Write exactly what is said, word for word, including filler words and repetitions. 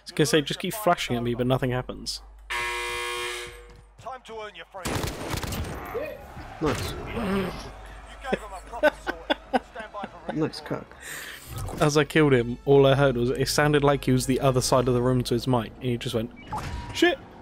was gonna say, just keep flashing at me, but nothing happens. Time to earn your freedom. Nice. You gave him a proper sorting. Stand by for redeploy. Nice cock. As I killed him, all I heard was it sounded like he was the other side of the room to his mic, and he just went, shit!